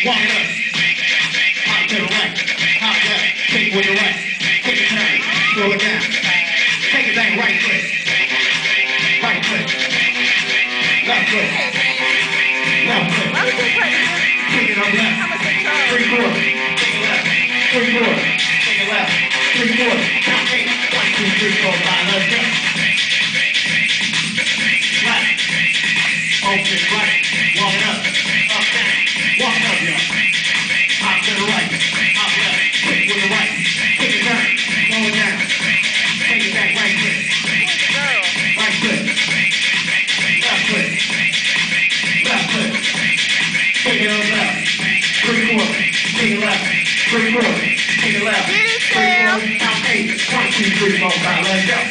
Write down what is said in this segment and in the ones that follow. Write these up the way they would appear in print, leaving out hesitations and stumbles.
walk it up. Hop to the right, hop left, kick with the right, take a turn, slow it down. Take it back, right foot, left foot, left foot, kick it up left, 3/4, take it left, 3/4, take it left, 3/4, count 8, 1, 2, 3, 4, 5, let's go. Right, open right, walk it up, down, walk it up, y'all. Hop to the right, hop left, quick with the right, take a turn, slow it down, take it back, right foot, left foot, take it up left, 3/4, take it left, 3/4, take it left, 3/4, count 8, 1, 2, 3, 4, 5, let's go.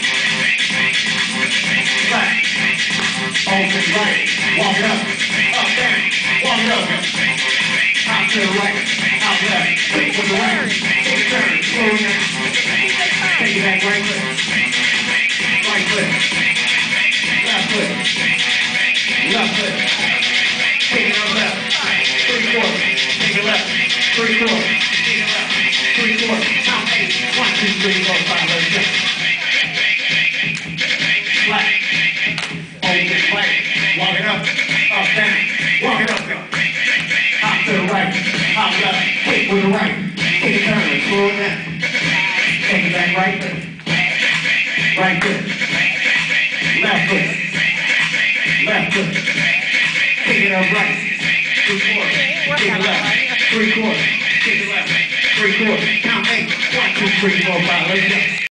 Right, open right, walk it up, down, walk it up, hop to the right, hop left, quick with the right, take a turn, slow it down, take it back, right foot, left foot, take it up left, 3/4, take it left, 3/4, take it left, 3/4, count 8, 1, 2, 3, 4, 5, let's go. Flat, open right, walk it up, down, walk it up, go. Hop to the right, hop left, quick with the right, take a turn, slow it down, take it back, right foot, left foot, take it up right, 3/4, take it left, 3/4, take it left, 3/4, count 8, 1, 2, 3, 4, 5, let's go.